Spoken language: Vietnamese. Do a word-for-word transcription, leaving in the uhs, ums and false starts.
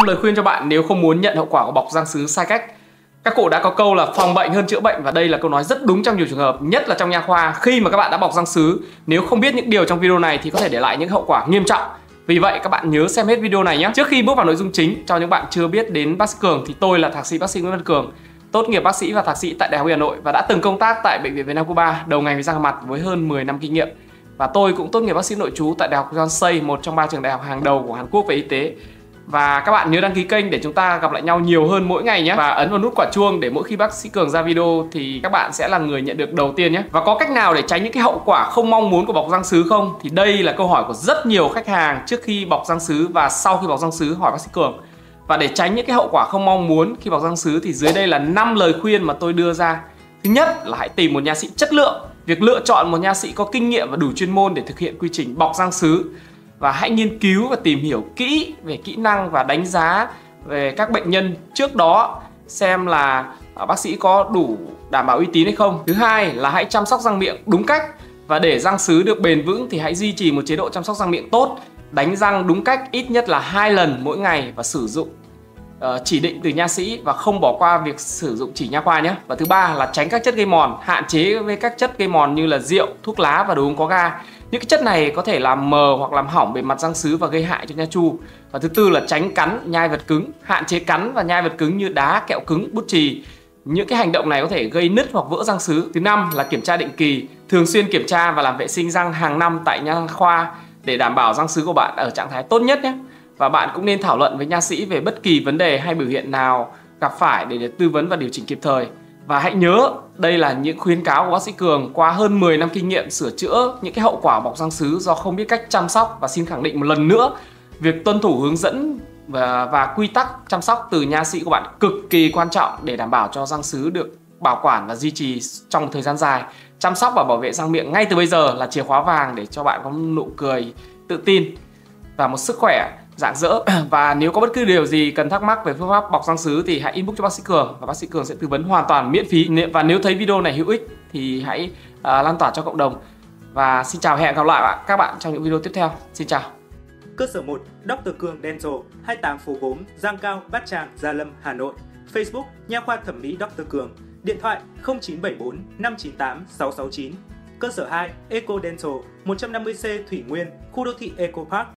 năm lời khuyên cho bạn nếu không muốn nhận hậu quả của bọc răng sứ sai cách. Các cụ đã có câu là phòng bệnh hơn chữa bệnh, và đây là câu nói rất đúng trong nhiều trường hợp, nhất là trong nha khoa. Khi mà các bạn đã bọc răng sứ, nếu không biết những điều trong video này thì có thể để lại những hậu quả nghiêm trọng. Vì vậy các bạn nhớ xem hết video này nhé. Trước khi bước vào nội dung chính, cho những bạn chưa biết đến bác sĩ Cường thì tôi là thạc sĩ bác sĩ Nguyễn Văn Cường, tốt nghiệp bác sĩ và thạc sĩ tại Đại học Y Hà Nội và đã từng công tác tại Bệnh viện Việt Nam Cuba, đầu ngành về răng mặt với hơn mười năm kinh nghiệm. Và tôi cũng tốt nghiệp bác sĩ nội trú tại Đại học Yonsei, một trong ba trường đại học hàng đầu của Hàn Quốc về y tế. Và các bạn nhớ đăng ký kênh để chúng ta gặp lại nhau nhiều hơn mỗi ngày nhé. Và ấn vào nút quả chuông để mỗi khi bác sĩ Cường ra video thì các bạn sẽ là người nhận được đầu tiên nhé. Và có cách nào để tránh những cái hậu quả không mong muốn của bọc răng sứ không? Thì đây là câu hỏi của rất nhiều khách hàng trước khi bọc răng sứ và sau khi bọc răng sứ hỏi bác sĩ Cường. Và để tránh những cái hậu quả không mong muốn khi bọc răng sứ thì dưới đây là năm lời khuyên mà tôi đưa ra. Thứ nhất là hãy tìm một nha sĩ chất lượng. Việc lựa chọn một nha sĩ có kinh nghiệm và đủ chuyên môn để thực hiện quy trình bọc răng sứ. Và hãy nghiên cứu và tìm hiểu kỹ về kỹ năng và đánh giá về các bệnh nhân trước đó, xem là bác sĩ có đủ đảm bảo uy tín hay không. Thứ hai là hãy chăm sóc răng miệng đúng cách. Và để răng sứ được bền vững thì hãy duy trì một chế độ chăm sóc răng miệng tốt, đánh răng đúng cách ít nhất là hai lần mỗi ngày và sử dụng uh, chỉ định từ nha sĩ và không bỏ qua việc sử dụng chỉ nha khoa nhé. Và thứ ba là tránh các chất gây mòn, hạn chế với các chất gây mòn như là rượu, thuốc lá và đồ uống có ga. Những cái chất này có thể làm mờ hoặc làm hỏng bề mặt răng sứ và gây hại cho nha chu. Và thứ tư là tránh cắn, nhai vật cứng, hạn chế cắn và nhai vật cứng như đá, kẹo cứng, bút chì. Những cái hành động này có thể gây nứt hoặc vỡ răng sứ. Thứ năm là kiểm tra định kỳ, thường xuyên kiểm tra và làm vệ sinh răng hàng năm tại nha khoa để đảm bảo răng sứ của bạn ở trạng thái tốt nhất nhé. Và bạn cũng nên thảo luận với nha sĩ về bất kỳ vấn đề hay biểu hiện nào gặp phải để được tư vấn và điều chỉnh kịp thời. Và hãy nhớ, đây là những khuyến cáo của bác sĩ Cường qua hơn mười năm kinh nghiệm sửa chữa những cái hậu quả bọc răng sứ do không biết cách chăm sóc. Và xin khẳng định một lần nữa, việc tuân thủ hướng dẫn và, và quy tắc chăm sóc từ nha sĩ của bạn cực kỳ quan trọng để đảm bảo cho răng sứ được bảo quản và duy trì trong một thời gian dài. Chăm sóc và bảo vệ răng miệng ngay từ bây giờ là chìa khóa vàng để cho bạn có một nụ cười tự tin và một sức khỏe rạng rỡ. Và nếu có bất cứ điều gì cần thắc mắc về phương pháp bọc răng sứ thì hãy inbox cho bác sĩ Cường và bác sĩ Cường sẽ tư vấn hoàn toàn miễn phí. Và nếu thấy video này hữu ích thì hãy uh, lan tỏa cho cộng đồng. Và xin chào, hẹn gặp lại các bạn trong những video tiếp theo. Xin chào. Cơ sở một Doctor Cường Dental, hai mươi tám phố gốm, Giang Cao, Bát Tràng, Gia Lâm, Hà Nội. Facebook Nha khoa thẩm mỹ Doctor Cường. Điện thoại không chín bảy bốn năm chín tám sáu sáu chín. Cơ sở hai Eco Dental, một trăm năm mươi C Thủy Nguyên, khu đô thị Eco Park.